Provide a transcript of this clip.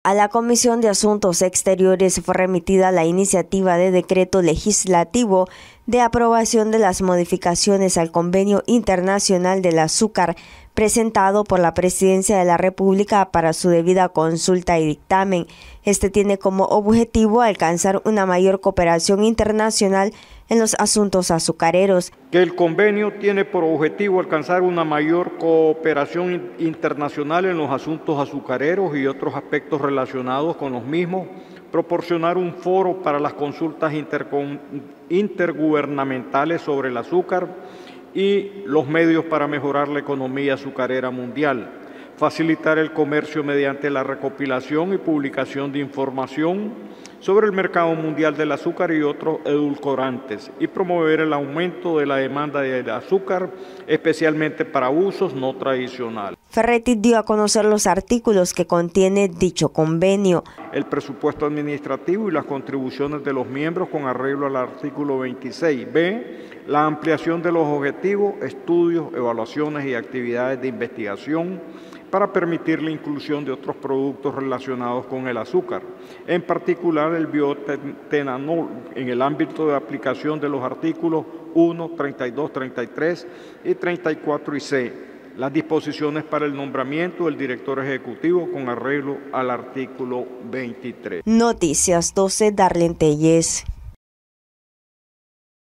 A la Comisión de Asuntos Exteriores fue remitida la iniciativa de decreto legislativo de aprobación de las modificaciones al Convenio Internacional del Azúcar, presentado por la Presidencia de la República para su debida consulta y dictamen. Este tiene como objetivo alcanzar una mayor cooperación internacional en los asuntos azucareros. Que el convenio tiene por objetivo alcanzar una mayor cooperación internacional en los asuntos azucareros y otros aspectos relacionados con los mismos, proporcionar un foro para las consultas intergubernamentales sobre el azúcar y los medios para mejorar la economía azucarera mundial, facilitar el comercio mediante la recopilación y publicación de información sobre el mercado mundial del azúcar y otros edulcorantes y promover el aumento de la demanda del azúcar, especialmente para usos no tradicionales. Ferretti dio a conocer los artículos que contiene dicho convenio. El presupuesto administrativo y las contribuciones de los miembros con arreglo al artículo 26b, la ampliación de los objetivos, estudios, evaluaciones y actividades de investigación para permitir la inclusión de otros productos relacionados con el azúcar, en particular el bioetanol, en el ámbito de aplicación de los artículos 1, 32, 33 y 34 y C, las disposiciones para el nombramiento del director ejecutivo con arreglo al artículo 23. Noticias 12, Darlene Telles.